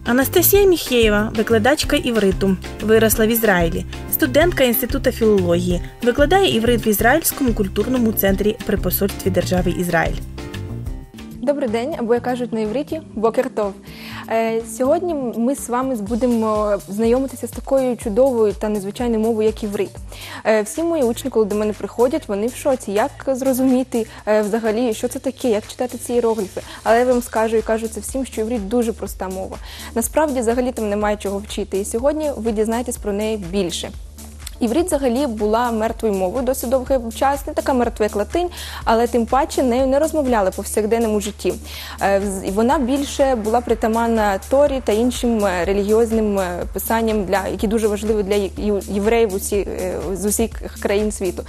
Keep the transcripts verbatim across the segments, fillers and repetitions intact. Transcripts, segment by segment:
Анастасія Міхеєва, викладачка івриту, виросла в Ізраїлі, студентка Інституту філології, викладає іврит в Ізраїльському культурному центрі при посольстві держави Ізраїль. Добрий день, або, як кажуть на івриті, бокер тов. Сьогодні ми з вами будемо знайомитися з такою чудовою та незвичайною мовою, як іврит. Всі мої учні, коли до мене приходять, вони в шоці, як зрозуміти взагалі, що це таке, як читати ці іерогліфи. Але я вам скажу і кажу це всім, що іврит дуже проста мова. Насправді, взагалі там немає чого вчити, і сьогодні ви дізнаєтесь про неї більше. Іврит взагалі була мертвою мовою досить довгий час, не така мертва, як латинь, але тим паче нею не розмовляли по повсякденному житті. Вона більше була притаманна Торі та іншим релігіозним писанням, для, які дуже важливі для євреїв усі, з усіх країн світу.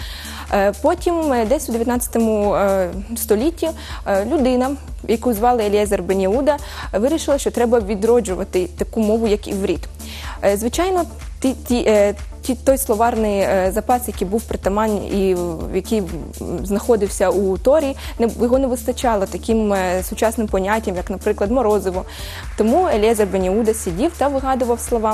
Потім, десь у дев'ятнадцятому столітті, людина, яку звали Елієзер бен Єхуда, вирішила, що треба відроджувати таку мову, як іврит. Звичайно, ті, ті, ті, той словарний запас, який був притаманний і який знаходився у Торі, його не вистачало таким сучасним поняттям, як, наприклад, морозиво. Тому Елієзер бен Єхуда сидів та вигадував слова.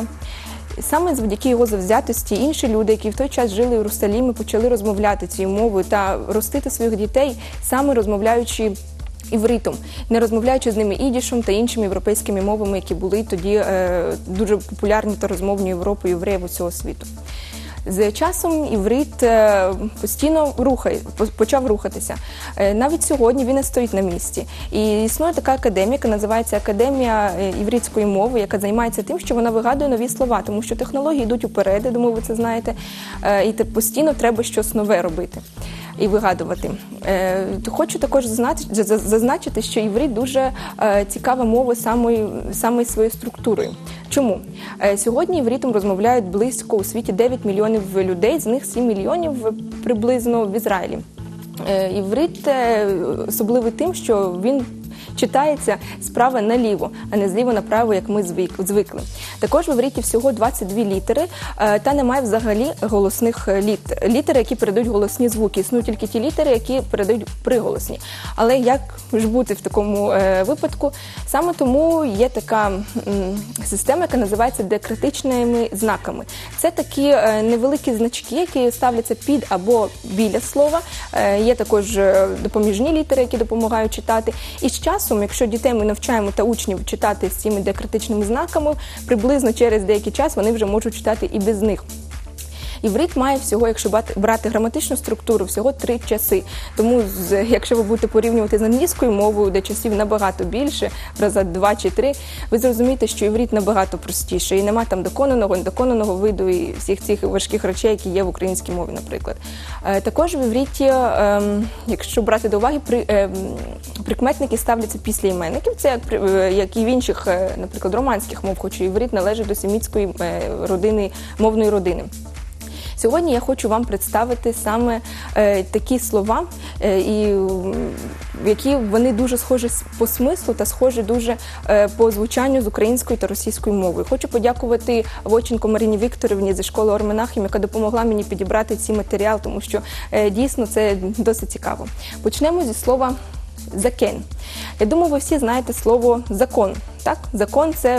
Саме завдяки його завзятості інші люди, які в той час жили в Єрусалимі, почали розмовляти цією мовою та ростити своїх дітей, саме розмовляючи івритом, не розмовляючи з ними ідішем та іншими європейськими мовами, які були тоді е, дуже популярні та розмовні Європою євреїв усього світу. З часом іврит е, постійно рухає, почав рухатися. Е, навіть сьогодні він не стоїть на місці. І існує така академія, яка називається Академія івритської мови, яка займається тим, що вона вигадує нові слова, тому що технології йдуть уперед, я думаю, ви це знаєте, е, і постійно треба щось нове робити і вигадувати. Е, хочу також зазначити, що іврит дуже е, цікава мова самою, самою своєю структурою. Чому? Е, сьогодні івритом розмовляють близько у світі дев'ять мільйонів людей, з них сім мільйонів приблизно в Ізраїлі. Е, іврит е, особливий тим, що він читається справа наліво, а не зліва направо, як ми звикли. Також в івриті всього двадцять дві літери, та немає взагалі голосних літер, літери, які передають голосні звуки. Існують тільки ті літери, які передають приголосні. Але як ж бути в такому випадку? Саме тому є така система, яка називається діакритичними знаками. Це такі невеликі значки, які ставляться під або біля слова. Є також допоміжні літери, які допомагають читати. І з часом, якщо дітей ми навчаємо та учнів читати з цими діакритичними знаками, приблизно через деякий час вони вже можуть читати і без них. Іврит має всього, якщо брати граматичну структуру, всього три часи. Тому, якщо ви будете порівнювати з англійською мовою, де часів набагато більше, раза два чи три, ви зрозумієте, що іврит набагато простіше. І нема там доконаного, недоконаного виду і всіх цих важких речей, які є в українській мові, наприклад. Також в івриті, якщо брати до уваги, прикметники ставляться після іменників. Це як і в інших, наприклад, романських мов, хоч іврит належить до семітської родини, мовної родини. Сьогодні я хочу вам представити саме е, такі слова, е, і, які вони дуже схожі по смислу та схожі дуже е, по звучанню з українською та російською мовою. Хочу подякувати Войченко Марині Вікторівні зі школи Ор Менахем, яка допомогла мені підібрати цей матеріал, тому що е, дійсно це досить цікаво. Почнемо зі слова «закен». Я думаю, ви всі знаєте слово «закон». Так? Закон це,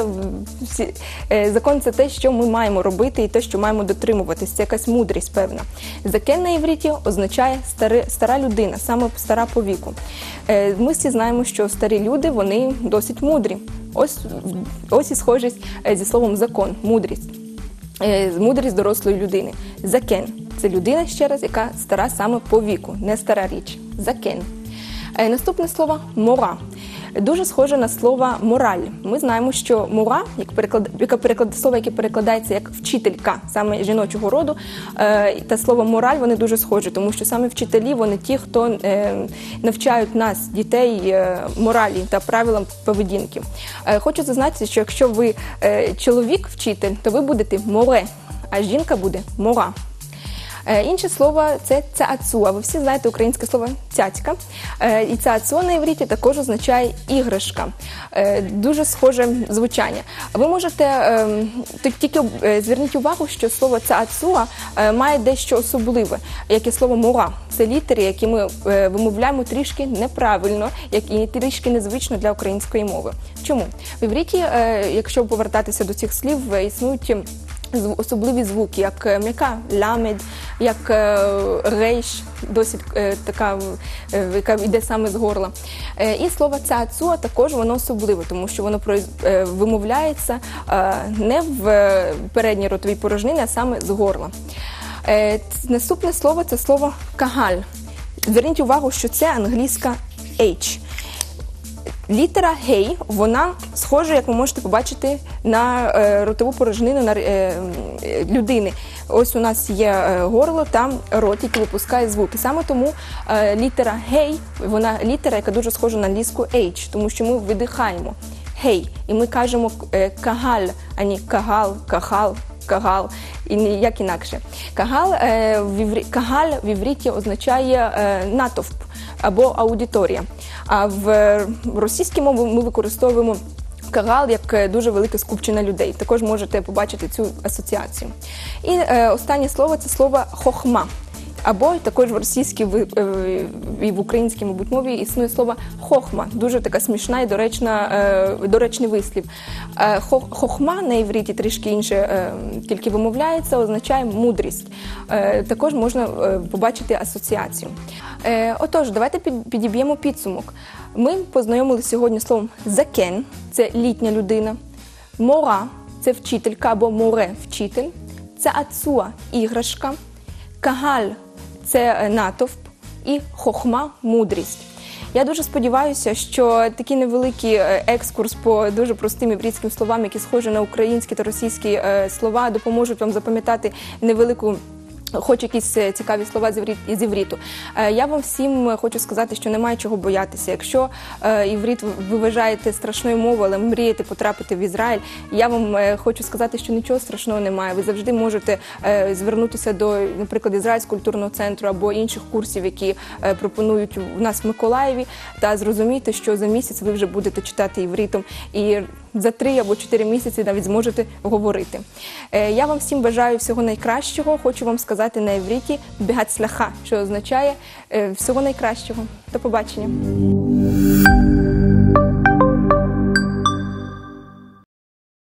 закон – це те, що ми маємо робити і те, що маємо дотримуватись. Це якась мудрість певна. Закен на івриті означає стари, стара людина, саме стара по віку. Ми всі знаємо, що старі люди, вони досить мудрі. Ось, ось і схожість зі словом «закон» – мудрість. Мудрість дорослої людини. Закен – це людина, ще раз, яка стара саме по віку, не стара річ. Закен. Наступне слово «мора». Дуже схоже на слово «мораль». Ми знаємо, що «мора», як переклад, яке переклад, слово, яке перекладається як «вчителька», саме жіночого роду, е, та слово «мораль» вони дуже схожі, тому що саме вчителі, вони ті, хто е, навчають нас, дітей, е, моралі та правилам поведінки. Е, хочу зазначити, що якщо ви е, чоловік-вчитель, то ви будете «море», а жінка буде «мора». Інше слово – це цаацуа. Ви всі знаєте українське слово «цяцька». І цаацуа на івриті також означає «іграшка». Дуже схоже звучання. Ви можете, тільки зверніть увагу, що слово цаацуа має дещо особливе, як і слово «мора». Це літери, які ми вимовляємо трішки неправильно, і трішки незвично для української мови. Чому? В івриті, якщо повертатися до цих слів, існують особливі звуки, як м'яка ламед, як рейш, досить така, яка йде саме з горла. І слово цаацуа також воно особливе, тому що воно вимовляється не в передній ротовій порожнині, а саме з горла. Наступне слово – це слово кагаль. Зверніть увагу, що це англійська H. Літера гей, вона схожа, як ви можете побачити, на ротову порожнину на людини. Ось у нас є горло, там рот, який випускає звуки. Саме тому літера гей, вона літера, яка дуже схожа на англійську H, тому що ми видихаємо гей, і ми кажемо кагаль, а не кагал, кахал, кагал, і ніяк інакше. Кагал, кагаль в івриті означає натовп або аудиторія. А в російській мові ми використовуємо кагал як дуже велике скупчення людей. Також можете побачити цю асоціацію. І е, останнє слово – це слово хохма. Або також в російській і в українській, мабуть, мові існує слово хохма. Дуже така смішна і доречна, е, доречний вислів. Е, хохма на івриті трішки інше е, тільки вимовляється, означає мудрість. Е, також можна е, побачити асоціацію. Е, отож, давайте під, підіб'ємо підсумок. Ми познайомилися сьогодні з словом закен – це літня людина, мора – це вчителька або море – вчитель, цаацуа – іграшка, кагаль – це натовп і хохма – мудрість. Я дуже сподіваюся, що такий невеликий екскурс по дуже простим івритським словам, які схожі на українські та російські слова, допоможуть вам запам'ятати невелику хоч якісь цікаві слова з івриту. Я вам всім хочу сказати, що немає чого боятися. Якщо іврит ви вважаєте страшною мовою, але мрієте потрапити в Ізраїль, я вам хочу сказати, що нічого страшного немає. Ви завжди можете звернутися до, наприклад, Ізраїльського культурного центру або інших курсів, які пропонують у нас в Миколаєві, та зрозуміти, що за місяць ви вже будете читати івритом і за три або чотири місяці навіть зможете говорити. Я вам всім бажаю всього найкращого. Хочу вам сказати на івриті «бегацлаха», що означає всього найкращого. До побачення.